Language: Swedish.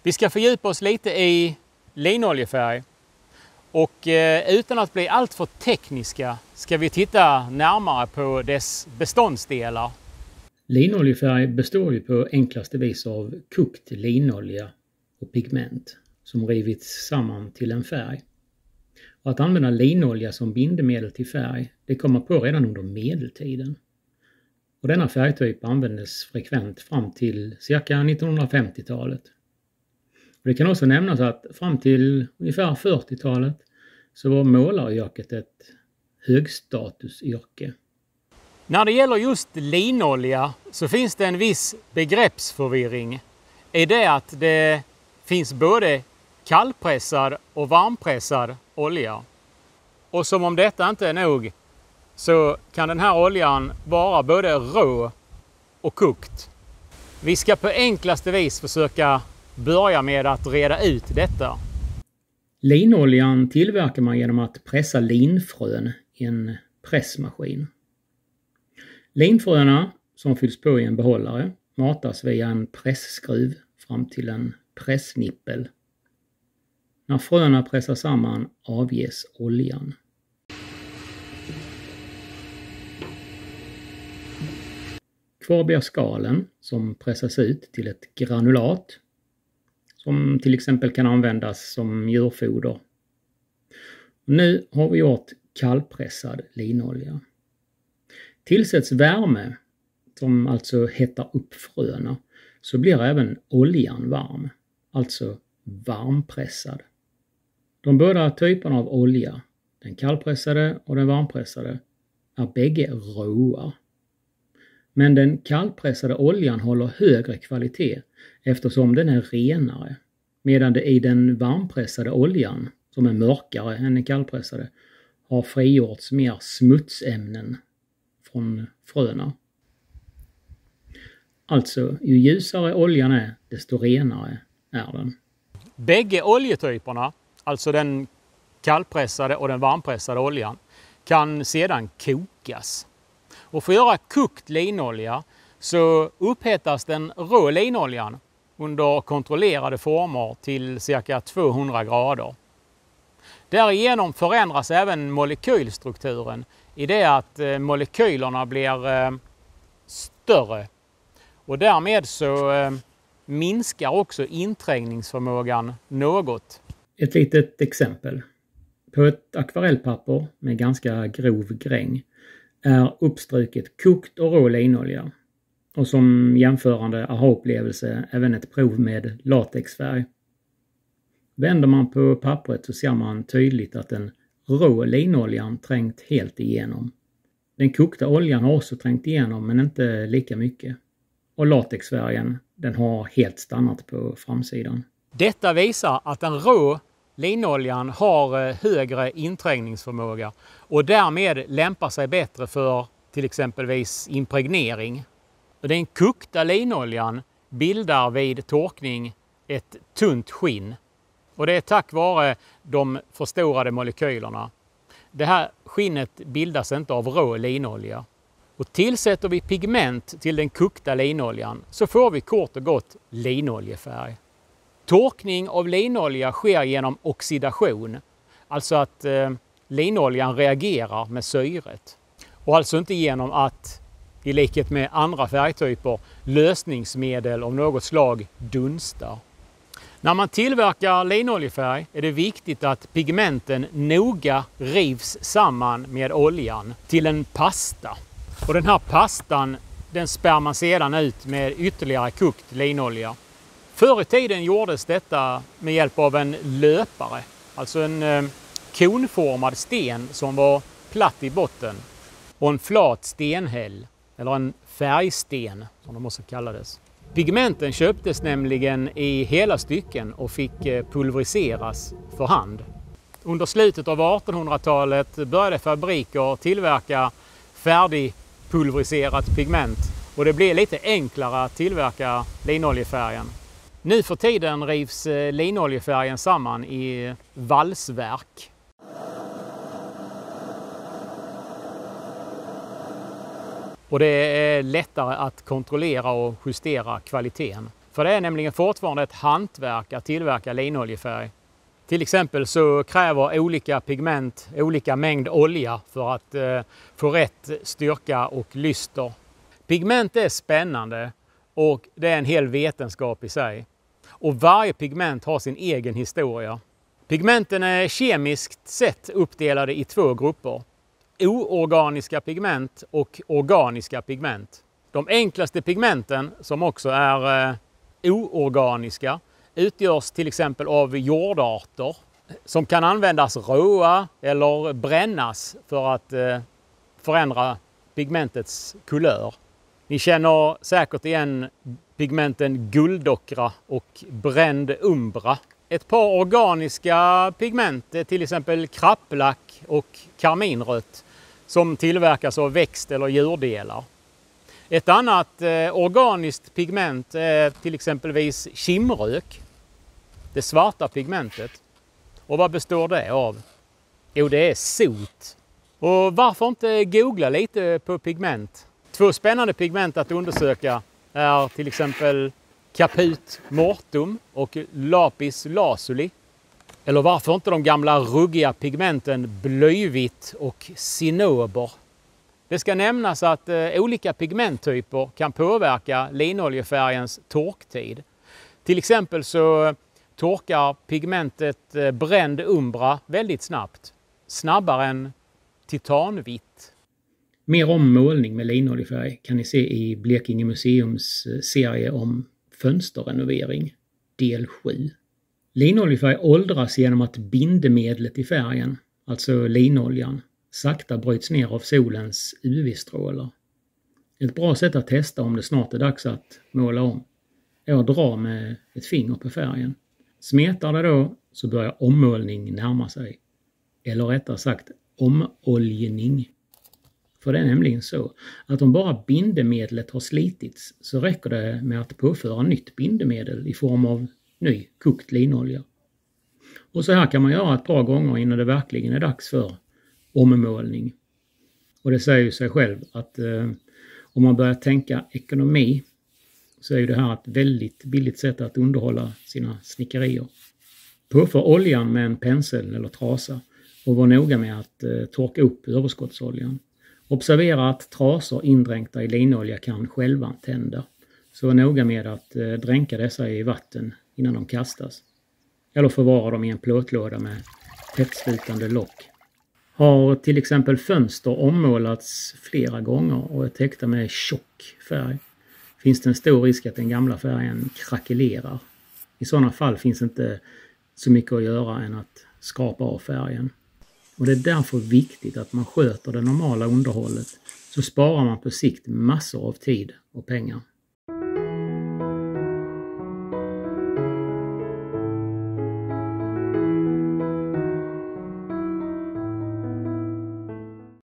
Vi ska fördjupa oss lite i linoljefärg och utan att bli alltför tekniska ska vi titta närmare på dess beståndsdelar. Linoljefärg består ju på enklaste vis av kokt linolja och pigment som rivits samman till en färg. Och att använda linolja som bindemedel till färg, det kommer på redan under medeltiden. Och denna färgtyp användes frekvent fram till cirka 1950-talet. Och det kan också nämnas att fram till ungefär 40-talet så var målaryrket ett högstatusyrke. När det gäller just linolja så finns det en viss begreppsförvirring i det att det finns både kallpressad och varmpressad olja. Och som om detta inte är nog så kan den här oljan vara både rå och kokt. Vi ska på enklaste vis försöka börja med att reda ut detta. Linoljan tillverkar man genom att pressa linfrön i en pressmaskin. Linfröna som fylls på i en behållare matas via en pressskruv fram till en pressnippel. När fröna pressas samman avges oljan. Kvar blir skalen som pressas ut till ett granulat som till exempel kan användas som djurfoder. Nu har vi gjort kallpressad linolja. Tillsätts värme, som alltså hettar upp fröna, så blir även oljan varm, alltså varmpressad. De båda typerna av olja, den kallpressade och den varmpressade, är bägge råa. Men den kallpressade oljan håller högre kvalitet eftersom den är renare, medan det i den varmpressade oljan, som är mörkare än den kallpressade, har frigjorts mer smutsämnen från fröna. Alltså, ju ljusare oljan är, desto renare är den. Bägge oljetyperna, alltså den kallpressade och den varmpressade oljan, kan sedan kokas. Och för att göra kokt linolja så upphettas den rå linoljan under kontrollerade former till cirka 200 grader. Därigenom förändras även molekylstrukturen i det att molekylerna blir större. Och därmed så minskar också inträngningsförmågan något. Ett litet exempel. På ett akvarellpapper med ganska grov gräng är uppstruket kokt och rå linolja. Och som jämförande aha-upplevelse även ett prov med latexfärg. Vänder man på pappret så ser man tydligt att den rå linoljan trängt helt igenom. Den kokta oljan har också trängt igenom men inte lika mycket. Och latexfärgen, den har helt stannat på framsidan. Detta visar att den rå linoljan har högre inträngningsförmåga och därmed lämpar sig bättre för till exempelvis impregnering. Den kokta linoljan bildar vid torkning ett tunt skinn och det är tack vare de förstorade molekylerna. Det här skinnet bildas inte av rå linolja. Och tillsätter vi pigment till den kokta linoljan så får vi kort och gott linoljefärg. Torkning av linolja sker genom oxidation, alltså att linoljan reagerar med syret. Och alltså inte genom att, i likhet med andra färgtyper, lösningsmedel av något slag dunstar. När man tillverkar linoljefärg är det viktigt att pigmenten noga rivs samman med oljan till en pasta. Och den här pastan den spär man sedan ut med ytterligare kokt linolja. Förr i tiden gjordes detta med hjälp av en löpare, alltså en konformad sten som var platt i botten och en flat stenhäll, eller en färgsten som de också kallades. Pigmenten köptes nämligen i hela stycken och fick pulveriseras för hand. Under slutet av 1800-talet började fabriker tillverka färdigpulveriserat pigment och det blev lite enklare att tillverka linoljefärgen. Nu för tiden rivs linoljefärgen samman i valsverk. Och det är lättare att kontrollera och justera kvaliteten. För det är nämligen fortfarande ett hantverk att tillverka linoljefärg. Till exempel så kräver olika pigment olika mängd olja för att få rätt styrka och lyster. Pigment är spännande och det är en hel vetenskap i sig. Och varje pigment har sin egen historia. Pigmenten är kemiskt sett uppdelade i 2 grupper. Oorganiska pigment och organiska pigment. De enklaste pigmenten, som också är oorganiska, utgörs till exempel av jordarter som kan användas råa eller brännas för att förändra pigmentets kulör. Ni känner säkert igen pigmenten guldockra och bränd umbra. Ett par organiska pigment är till exempel krapplack och karminrött som tillverkas av växt- eller djurdelar. Ett annat organiskt pigment är till exempelvis kimrök, det svarta pigmentet. Och vad består det av? Jo, det är sot. Och varför inte googla lite på pigment? 2 spännande pigment att undersöka är till exempel caput mortuum och lapis lazuli. Eller varför inte de gamla ruggiga pigmenten blyvitt och cinnober. Det ska nämnas att olika pigmenttyper kan påverka linoljefärgens torktid. Till exempel så torkar pigmentet bränd umbra väldigt snabbt. Snabbare än titanvitt. Mer om målning med linoljefärg kan ni se i Blekinge museums serie om fönsterrenovering, del 7. Linoljefärg åldras genom att bindemedlet i färgen, alltså linoljan, sakta bryts ner av solens UV-strålar. Ett bra sätt att testa om det snart är dags att måla om är att dra med ett finger på färgen. Smetar det då så börjar ommålning närma sig. Eller rättare sagt omoljning. För det är nämligen så att om bara bindemedlet har slitits så räcker det med att påföra nytt bindemedel i form av ny kokt linolja. Och så här kan man göra ett par gånger innan det verkligen är dags för ommålning. Och det säger ju sig själv att om man börjar tänka ekonomi så är ju det här ett väldigt billigt sätt att underhålla sina snickerier. Påför oljan med en pensel eller trasa och var noga med att torka upp överskottsoljan. Observera att trasor indränkta i linolja kan själva tända. Så var noga med att dränka dessa i vatten innan de kastas. Eller förvara dem i en plåtlåda med tättslutande lock. Har till exempel fönster ommålats flera gånger och är täckta med tjock färg, finns det en stor risk att den gamla färgen krackelerar. I sådana fall finns inte så mycket att göra än att skrapa av färgen. Och det är därför viktigt att man sköter det normala underhållet, så sparar man på sikt massor av tid och pengar.